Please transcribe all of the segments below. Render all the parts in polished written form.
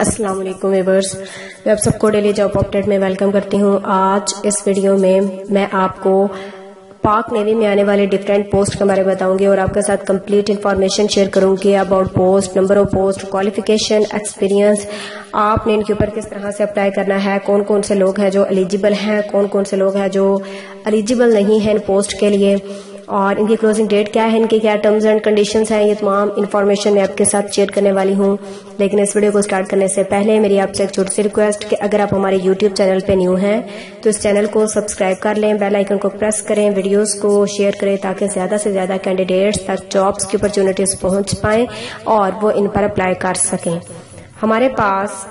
السلام علیکم ویورز، میں آپ سب کو ڈیلی جاب اپڈیٹ میں ویلکم کرتی ہوں۔ آج اس ویڈیو میں میں آپ کو پاک نیوی میں آنے والے ڈیفرنٹ پوسٹ کے بارے میں بتاؤں گی اور آپ کے ساتھ کمپلیٹ انفارمیشن شیئر کروں گی about post, number of post, qualification, experience, آپ نے ان کے اوپر کس طرح سے اپلائی کرنا ہے، کون کون سے لوگ ہیں جو ایلیجیبل ہیں، کون کون سے لوگ ہیں جو ایلیجیبل نہیں ہیں ان پوسٹ کے لیے، اور ان کی کلوزنگ ڈیٹ کیا ہے، ان کی کیا ٹرمز اینڈ کنڈیشنز ہیں، یہ تمام انفارمیشن میں آپ کے ساتھ شیئر کرنے والی ہوں۔ لیکن اس ویڈیو کو سٹارٹ کرنے سے پہلے میری آپ سے ایک چھوٹی سی ریکویسٹ کہ اگر آپ ہمارے یوٹیوب چینل پہ نیو ہیں تو اس چینل کو سبسکرائب کر لیں، بیل آئیکن کو پریس کریں، ویڈیوز کو شیئر کریں تاکہ زیادہ سے زیادہ کینڈیڈیٹس تک جابس کی اپرچونٹیز پہنچ پائیں اور وہ ان پر اپلائی کر سکیں۔ ہمارے پاس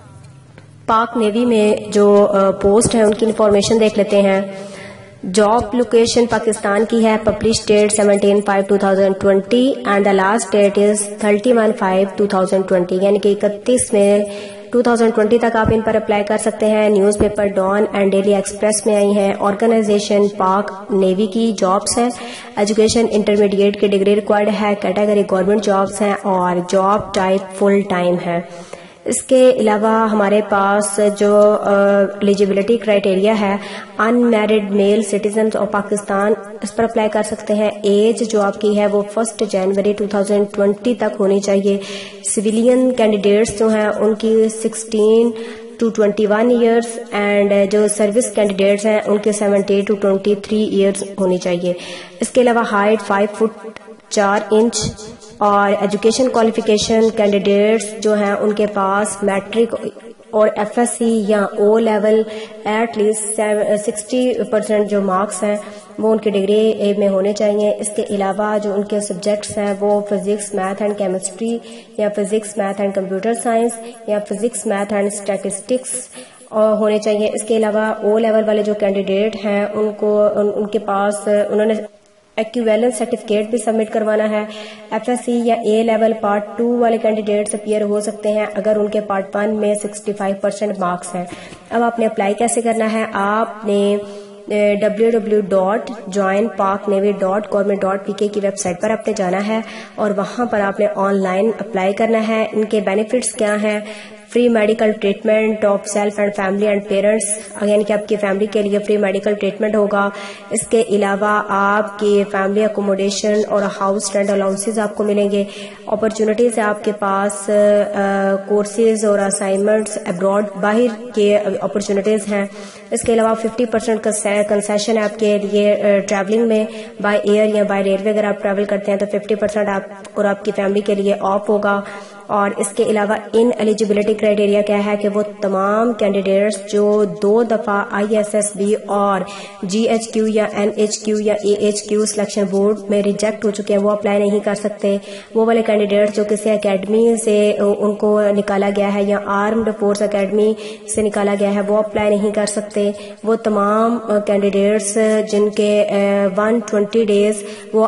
پاک نیوی میں جو پوسٹ ہیں ان کی انفارمیشن دیکھ لیتے ہیں۔ جاب لوکیشن پاکستان کی ہے، publish date 17/5/2020 and the last date is 31/5/2020، یعنی کہ 31 میں 2020 تک آپ ان پر اپلائی کر سکتے ہیں۔ News paper Dawn and daily express میں آئی ہیں۔ آرگنائزیشن پاک نیوی کی جابس ہیں۔ ایجوکیشن انٹرمیڈیٹ کی ڈگری ریکوائرڈ ہے، کیٹیگری گورنمنٹ جابس ہیں اور جاب ٹائپ فل ٹائم ہے۔ اس کے علاوہ ہمارے پاس جو ایلیجیبلٹی کرائٹیریا ہے، unmarried male citizens of Pakistan اس پر اپلائی کر سکتے ہیں۔ ایج جو آپ کی ہے وہ 1 جنوری 2020 تک ہونی چاہیے۔ سویلین کینڈیڈیٹس جو ہیں ان کی 16 to 21 ایئرس اینڈ جو سروس کینڈیڈیٹس ہیں ان کے 70 to 23 ایئرس ہونی چاہیے۔ اس کے علاوہ ہائٹ 5 فٹ 4 انچ اور ایجوکیشن کوالیفیکیشن کینڈیڈیٹس جو ہیں ان کے پاس میٹرک اور ایف ایس سی یا او لیول ایٹ لیسٹ 60% جو مارکس ہیں وہ ان کی ڈگری میں ہونے چاہیے۔ اس کے علاوہ جو ان کے سبجیکٹس ہیں وہ فزکس، میتھ اینڈ کیمسٹری یا physics, math and computer science یا فزکس، میتھ اینڈ اسٹیٹسٹکس ہونے چاہیے۔ اس کے علاوہ او لیول والے جو کینڈیڈیٹ ہیں ان کے پاس انہوں نے ایکویویلنس سرٹیفکیٹ بھی سبمٹ کروانا ہے۔ ایف ایس سی یا اے لیول پارٹ 2 والے کینڈیڈیٹس اپیئر ہو سکتے ہیں اگر ان کے پارٹ 1 میں 65% مارکس ہیں۔ اب آپ نے اپلائی کیسے کرنا ہے؟ آپ نے www.joinpaknavy.government.pk کی ویب سائٹ پر آپ نے جانا ہے اور وہاں پر آپ نے آن لائن اپلائی کرنا ہے۔ ان کے بینیفٹس کیا ہیں؟ Free medical treatment of self and family and parents, یعنی کہ آپ کی فیملی کے لیے فری میڈیکل ٹریٹمنٹ ہوگا۔ اس کے علاوہ آپ کی فیملی اکوموڈیشن اور ہاؤس رینٹ الاؤنسز آپ کو ملیں گے۔ اپرچونٹیز آپ کے پاس کورسز اور اسائنمنٹس ابراڈ، باہر کے اپرچونٹیز ہیں۔ اس کے علاوہ 50% کنسیشن ہے آپ کے لیے ٹریولنگ میں، بائی ایئر یا بائی ریلوے اگر آپ ٹریول کرتے ہیں تو 50% آپ اور آپ کی فیملی کے لیے آف ہوگا۔ اور اس کے علاوہ ان ایلیجیبلٹی کرائٹیریا کیا ہے کہ وہ تمام کینڈیڈیٹس جو 2 دفعہ ISSB اور GHQ یا NHQ یا AHQ سلیکشن بورڈ میں ریجیکٹ ہو چکے ہیں وہ اپلائی نہیں کر سکتے۔ وہ والے کینڈیڈیٹس جو کسی اکیڈمی سے ان کو نکالا گیا ہے یا آرمڈ فورس اکیڈمی سے نکالا گیا ہے وہ اپلائی نہیں کر سکتے۔ وہ تمام کینڈیڈیٹس جن کے 120 ڈیز وہ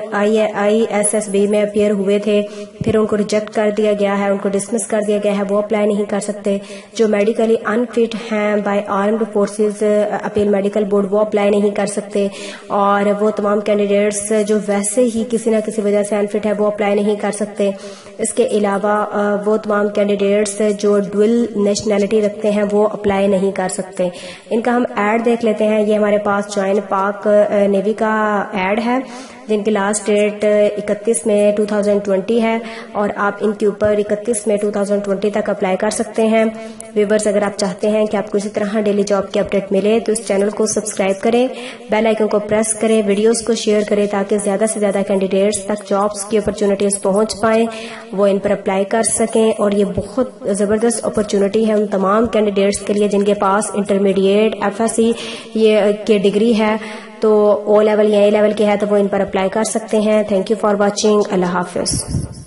ISSB میں اپیئر ہوئے تھے پھر ان کو ریجیکٹ کر دیا گیا ہے، ان کو ڈسمس کر دیا گیا ہے، وہ اپلائی نہیں کر سکتے۔ جو میڈیکلی انفٹ ہیں by armed forces appeal medical board وہ اپلائی نہیں کر سکتے۔ اور وہ تمام کینڈیڈیٹس جو ویسے ہی کسی نہ کسی وجہ سے انفٹ ہے وہ اپلائی نہیں کر سکتے۔ اس کے علاوہ وہ تمام کینڈیڈیٹس جو ڈوئل نیشنلٹی رکھتے ہیں وہ اپلائی نہیں کر سکتے۔ ان کا ہم ایڈ دیکھ لیتے ہیں۔ یہ ہمارے پاس جوائن پاک نیوی کا ایڈ ہے جن کی لاسٹ ڈیٹ 31 میں 2020 ہے اور آپ ان کے اوپر 31 میں 2020 تک اپلائی کر سکتے ہیں۔ ویورز، اگر آپ چاہتے ہیں کہ آپ کو اسی طرح ڈیلی جاب کی اپڈیٹ ملے تو اس چینل کو سبسکرائب کریں، بیل آئیکن کو پریس کریں، ویڈیوز کو شیئر کریں تاکہ زیادہ سے زیادہ کینڈیڈیٹس تک جابس کی اپرچونٹیز پہنچ پائیں، وہ ان پر اپلائی کر سکیں۔ اور یہ بہت زبردست اپرچونٹی ہے ان تمام کینڈیڈیٹس کے لیے جن کے پاس انٹرمیڈیٹ ایف ایس سی یہ کی ڈگری ہے تو او لیول یا اے لیول کی ہے تو وہ ان پر اپلائی کر سکتے ہیں۔ Thank you for watching. اللہ حافظ۔